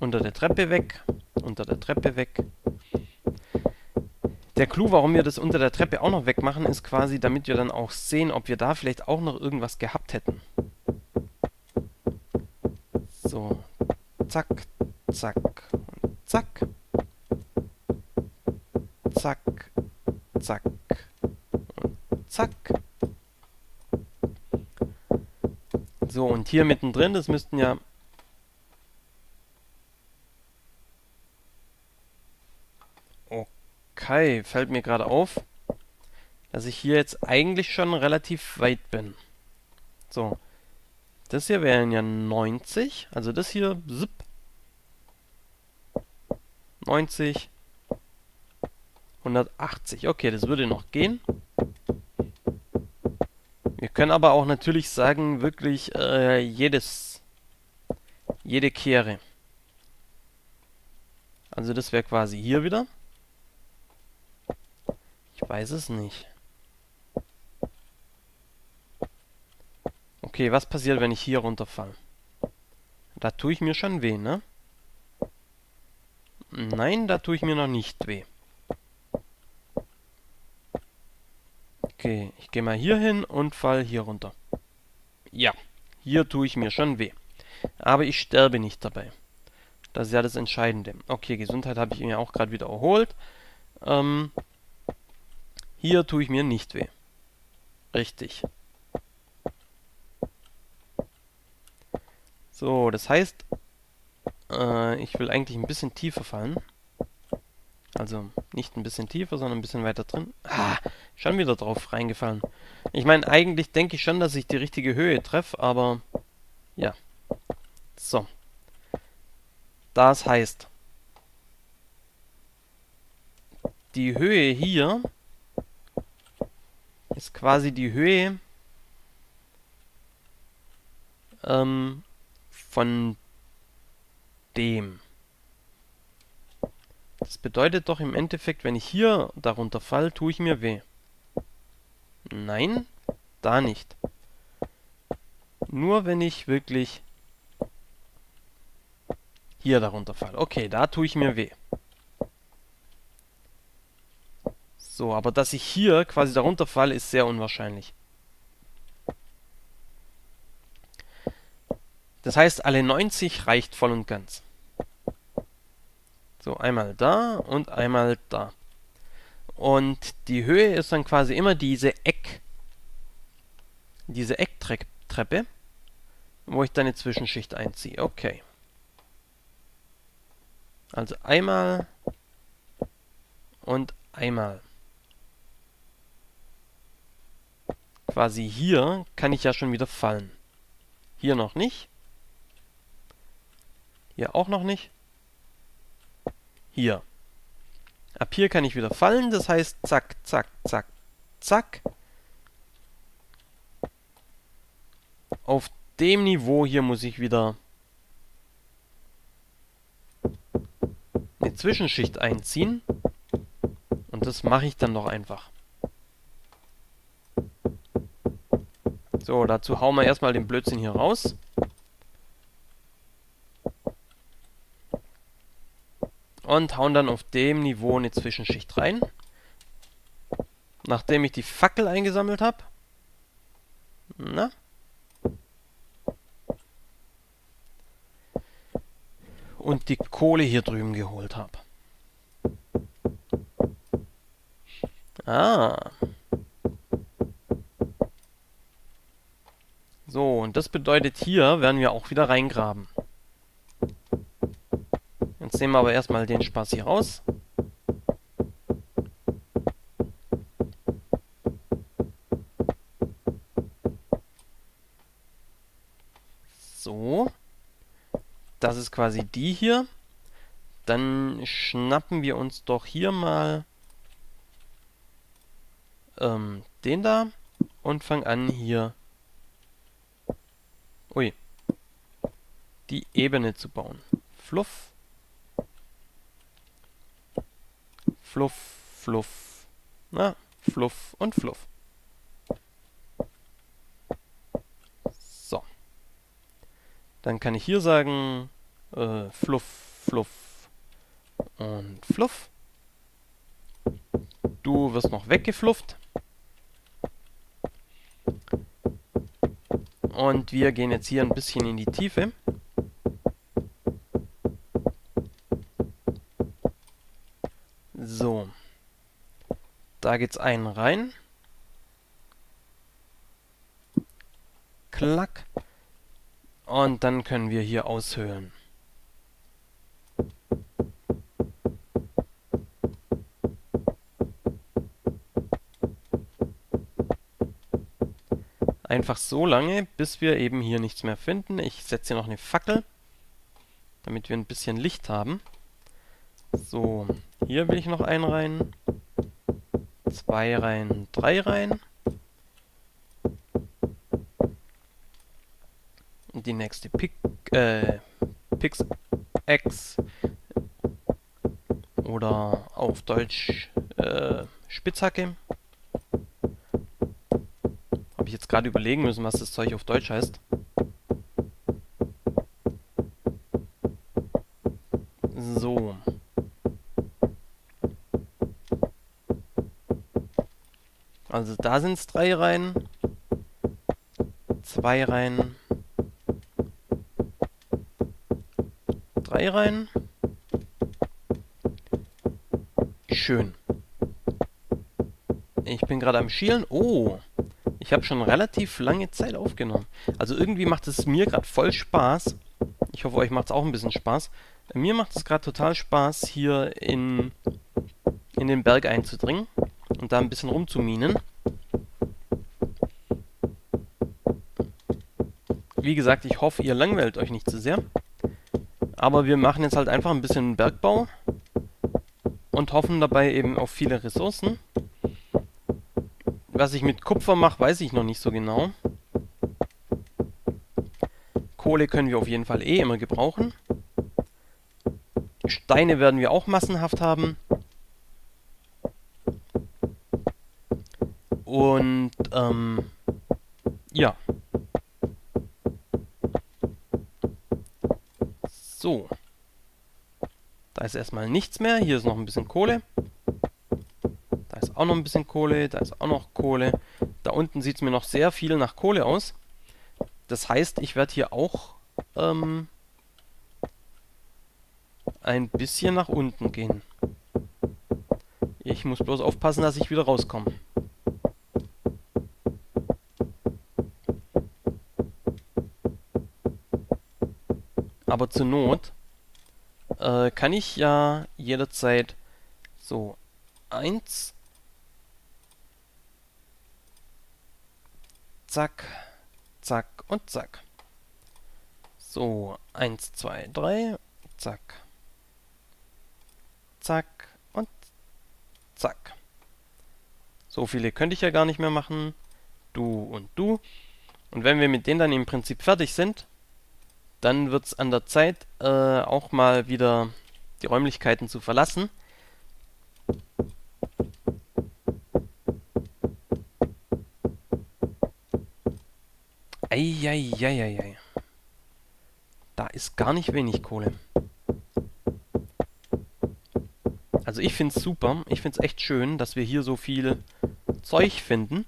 Unter der Treppe weg. Unter der Treppe weg. Der Clou, warum wir das unter der Treppe auch noch wegmachen, ist quasi, damit wir dann auch sehen, ob wir da vielleicht auch noch irgendwas gehabt hätten. So. Zack, zack, und zack. Zack, zack und zack. So, und hier mittendrin, das müssten ja... Okay, fällt mir gerade auf, dass ich hier jetzt eigentlich schon relativ weit bin. So, das hier wären ja 90, also das hier, zip, 90, 180. Okay, das würde noch gehen. Wir können aber auch natürlich sagen, wirklich jede Kehre. Also das wäre quasi hier wieder. Ich weiß es nicht. Okay, was passiert, wenn ich hier runterfalle? Da tue ich mir schon weh, ne? Nein, da tue ich mir noch nicht weh. Okay, ich gehe mal hier hin und fall hier runter. Ja, hier tue ich mir schon weh. Aber ich sterbe nicht dabei. Das ist ja das Entscheidende. Okay, Gesundheit habe ich mir auch gerade wieder erholt. Hier tue ich mir nicht weh. Richtig. So, das heißt, ich will eigentlich ein bisschen tiefer fallen. Also nicht ein bisschen tiefer, sondern ein bisschen weiter drin. Ah, schon wieder drauf reingefallen. Ich meine, eigentlich denke ich schon, dass ich die richtige Höhe treffe, aber ja. So. Das heißt, die Höhe hier ist quasi die Höhe von dem. Das bedeutet doch im Endeffekt, wenn ich hier darunter falle, tue ich mir weh. Nein, da nicht. Nur wenn ich wirklich hier darunter falle. Okay, da tue ich mir weh. So, aber dass ich hier quasi darunter falle, ist sehr unwahrscheinlich. Das heißt, alle 90 reicht voll und ganz. So, einmal da und einmal da. Und die Höhe ist dann quasi immer diese Ecktreppe, wo ich dann eine Zwischenschicht einziehe. Okay. Also einmal und einmal. Quasi hier kann ich ja schon wieder fallen. Hier noch nicht. Hier auch noch nicht. Hier. Ab hier kann ich wieder fallen, das heißt zack, zack, zack, zack. Auf dem Niveau hier muss ich wieder eine Zwischenschicht einziehen. Und das mache ich dann doch einfach. So, dazu hauen wir erstmal den Blödsinn hier raus. Und hauen dann auf dem Niveau eine Zwischenschicht rein. Nachdem ich die Fackel eingesammelt habe. Na? Und die Kohle hier drüben geholt habe. Ah. So, und das bedeutet, hier werden wir auch wieder reingraben. Jetzt nehmen wir aber erstmal den Spaß hier raus. So. Das ist quasi die hier. Dann schnappen wir uns doch hier mal den da und fangen an hier die Ebene zu bauen. Fluff. Fluff, Fluff. Na, Fluff und Fluff. So. Dann kann ich hier sagen, Fluff, Fluff und Fluff. Du wirst noch weggeflufft. Und wir gehen jetzt hier ein bisschen in die Tiefe. So. Da geht's einen rein. Klack. Und dann können wir hier aushöhlen. Einfach so lange, bis wir eben hier nichts mehr finden. Ich setze hier noch eine Fackel, damit wir ein bisschen Licht haben. So, hier will ich noch einen rein. 2 rein, 3 rein. Und die nächste Pickaxe oder auf Deutsch Spitzhacke. Habe ich jetzt gerade überlegen müssen, was das Zeug auf Deutsch heißt. So. Also da sind es 3 rein. 2 rein. 3 rein. Schön. Ich bin gerade am Schielen. Oh, ich habe schon relativ lange Zeit aufgenommen. Also irgendwie macht es mir gerade voll Spaß. Ich hoffe, euch macht es auch ein bisschen Spaß. Mir macht es gerade total Spaß, hier in den Berg einzudringen und da ein bisschen rumzuminen. Wie gesagt, ich hoffe, ihr langweilt euch nicht zu sehr. Aber wir machen jetzt halt einfach ein bisschen Bergbau und hoffen dabei eben auf viele Ressourcen. Was ich mit Kupfer mache, weiß ich noch nicht so genau. Kohle können wir auf jeden Fall eh immer gebrauchen. Steine werden wir auch massenhaft haben. Und, ja. So. Da ist erstmal nichts mehr. Hier ist noch ein bisschen Kohle. Da ist auch noch ein bisschen Kohle. Da ist auch noch Kohle. Da unten sieht es mir noch sehr viel nach Kohle aus. Das heißt, ich werde hier auch ein bisschen nach unten gehen. Ich muss bloß aufpassen, dass ich wieder rauskomme. Aber zur Not kann ich ja jederzeit so 1, zack, zack und zack. So, 1, 2, 3, zack, zack und zack. So viele könnte ich ja gar nicht mehr machen. Du und du. Und wenn wir mit denen dann im Prinzip fertig sind, dann wird es an der Zeit, auch mal wieder die Räumlichkeiten zu verlassen. Eieieiei. Da ist gar nicht wenig Kohle. Also ich finde es super. Ich finde es echt schön, dass wir hier so viel Zeug finden.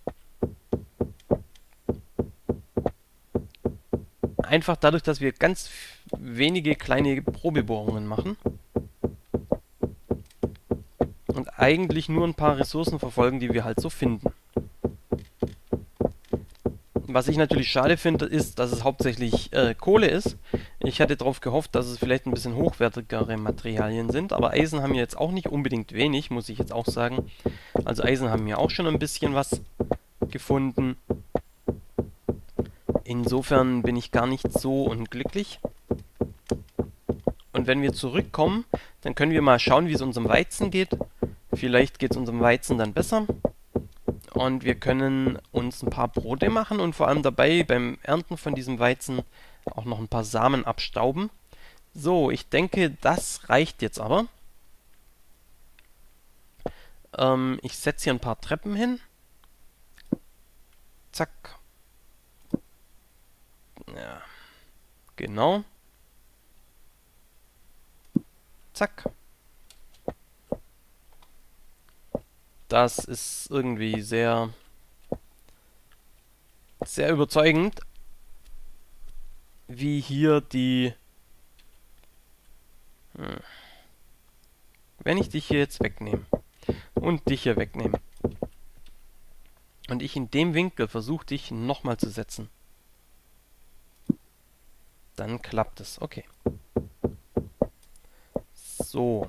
Einfach dadurch, dass wir ganz wenige kleine Probebohrungen machen. Und eigentlich nur ein paar Ressourcen verfolgen, die wir halt so finden. Was ich natürlich schade finde, ist, dass es hauptsächlich Kohle ist. Ich hatte darauf gehofft, dass es vielleicht ein bisschen hochwertigere Materialien sind, aber Eisen haben wir jetzt auch nicht unbedingt wenig, muss ich jetzt auch sagen. Also Eisen haben wir auch schon ein bisschen was gefunden. Insofern bin ich gar nicht so unglücklich. Und wenn wir zurückkommen, dann können wir mal schauen, wie es unserem Weizen geht. Vielleicht geht es unserem Weizen dann besser. Und wir können uns ein paar Brote machen und vor allem dabei beim Ernten von diesem Weizen auch noch ein paar Samen abstauben. So, ich denke, das reicht jetzt aber. Ich setze hier ein paar Treppen hin. Zack. Ja, genau. Zack. Das ist irgendwie sehr, sehr überzeugend, wie hier die... Wenn ich dich hier jetzt wegnehme und dich hier wegnehme und ich in dem Winkel versuche, dich nochmal zu setzen, dann klappt es. Okay. So.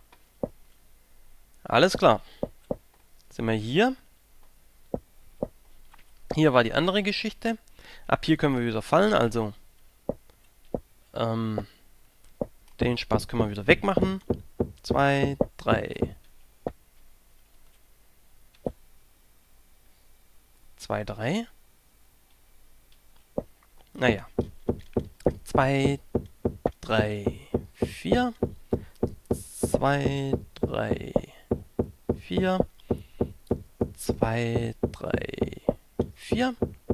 Alles klar. Sind wir hier. Hier war die andere Geschichte. Ab hier können wir wieder fallen, also den Spaß können wir wieder wegmachen. 2, 3. 2, 3. Naja. 2, 3, 4. 2, 3, 4. 2, 3, 4.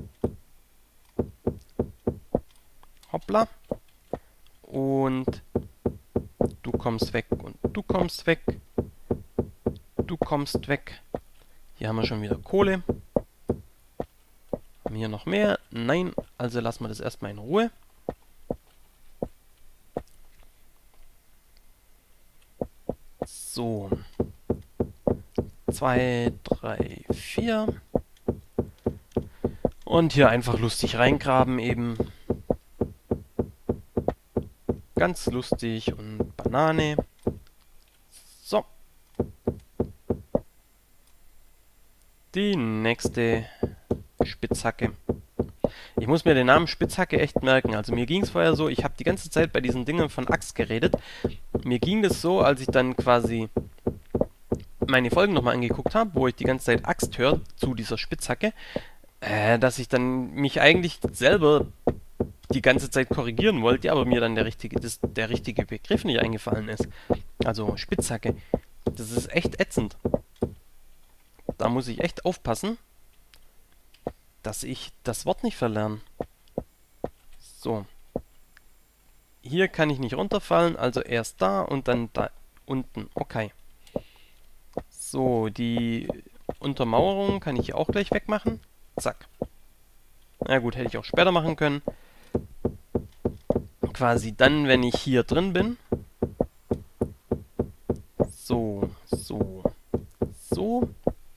Hoppla. Und du kommst weg und du kommst weg. Du kommst weg. Hier haben wir schon wieder Kohle. Haben wir hier noch mehr? Nein, also lassen wir das erstmal in Ruhe. So. 2, 3, 4. Und hier einfach lustig reingraben eben. Ganz lustig und Banane. So. Die nächste Spitzhacke. Ich muss mir den Namen Spitzhacke echt merken. Also mir ging es vorher so, ich habe die ganze Zeit bei diesen Dingen von Axt geredet. Mir ging das so, als ich dann quasi meine Folgen nochmal angeguckt habe, wo ich die ganze Zeit Axt höre zu dieser Spitzhacke, dass ich dann mich eigentlich selber die ganze Zeit korrigieren wollte, aber mir dann der richtige Begriff nicht eingefallen ist. Also Spitzhacke. Das ist echt ätzend. Da muss ich echt aufpassen, dass ich das Wort nicht verlerne. So. Hier kann ich nicht runterfallen, also erst da und dann da unten. Okay. So, die Untermauerung kann ich hier auch gleich wegmachen. Zack. Na gut, hätte ich auch später machen können. Quasi dann, wenn ich hier drin bin. So, so, so,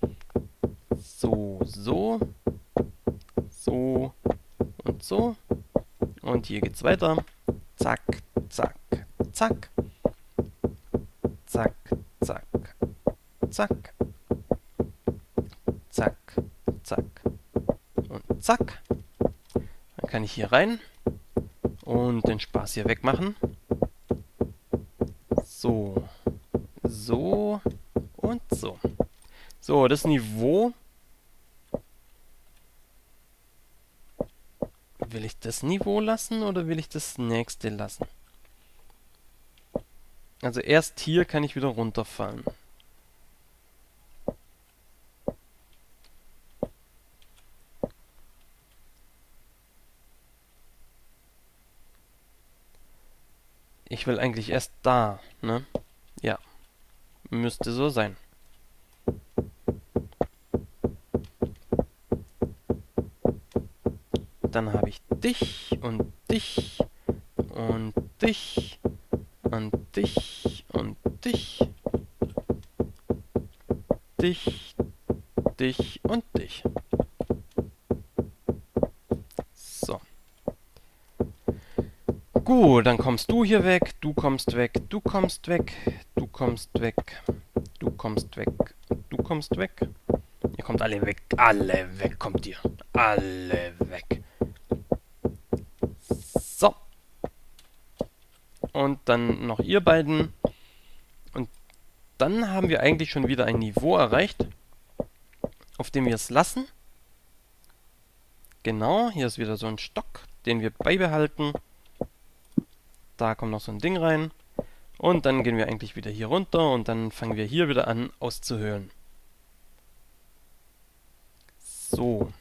so, so, so und so. Und hier geht's weiter. Zack, zack, zack. Zack, zack, zack. Zack, zack und zack. Dann kann ich hier rein und den Spaß hier wegmachen. So, so und so. So, das Niveau. Will ich das Niveau lassen oder will ich das nächste lassen? Also erst hier kann ich wieder runterfallen. Ich will eigentlich erst da, ne? Ja. Müsste so sein. Dann habe ich dich und dich und dich und dich und dich. Dich, dich und dich. So. Gut, dann kommst du hier weg, du kommst weg, du kommst weg, du kommst weg, du kommst weg, du kommst weg. Ihr kommt alle weg kommt ihr. Alle weg. So. Und dann noch ihr beiden. Und dann haben wir eigentlich schon wieder ein Niveau erreicht, auf dem wir es lassen. Genau, hier ist wieder so ein Stock, den wir beibehalten. Da kommt noch so ein Ding rein. Und dann gehen wir eigentlich wieder hier runter und dann fangen wir hier wieder an auszuhöhlen. So.